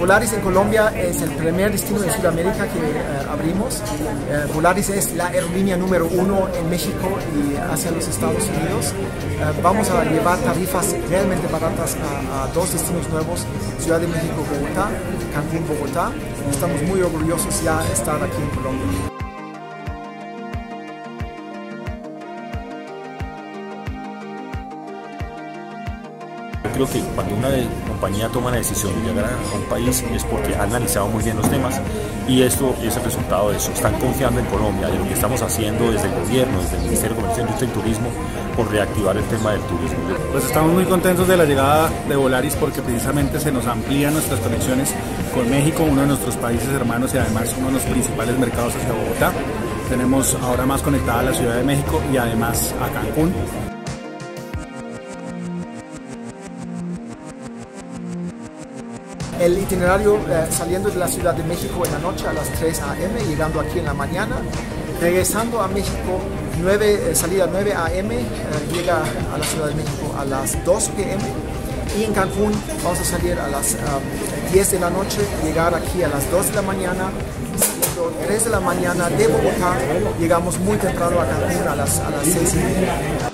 Volaris en Colombia es el primer destino en Sudamérica que abrimos. Volaris es la aerolínea número 1 en México y hacia los Estados Unidos. Vamos a llevar tarifas realmente baratas a dos destinos nuevos, Ciudad de México, Bogotá, Cancún, Bogotá. Estamos muy orgullosos ya de estar aquí en Colombia. Creo que cuando una compañía toma la decisión de llegar a un país es porque ha analizado muy bien los temas y esto es el resultado de eso. Están confiando en Colombia, de lo que estamos haciendo desde el gobierno, desde el Ministerio de Comercio, Industria y Turismo, por reactivar el tema del turismo. Pues estamos muy contentos de la llegada de Volaris porque precisamente se nos amplían nuestras conexiones con México, uno de nuestros países hermanos y además uno de los principales mercados hacia Bogotá. Tenemos ahora más conectada a la Ciudad de México y además a Cancún. El itinerario saliendo de la Ciudad de México en la noche a las 3 a.m., llegando aquí en la mañana, regresando a México, salida 9 a.m., llega a la Ciudad de México a las 2 p.m. y en Cancún vamos a salir a las 10 de la noche, llegar aquí a las 2 de la mañana, saliendo 3 de la mañana de Bogotá, llegamos muy temprano a Cancún a las 6:30.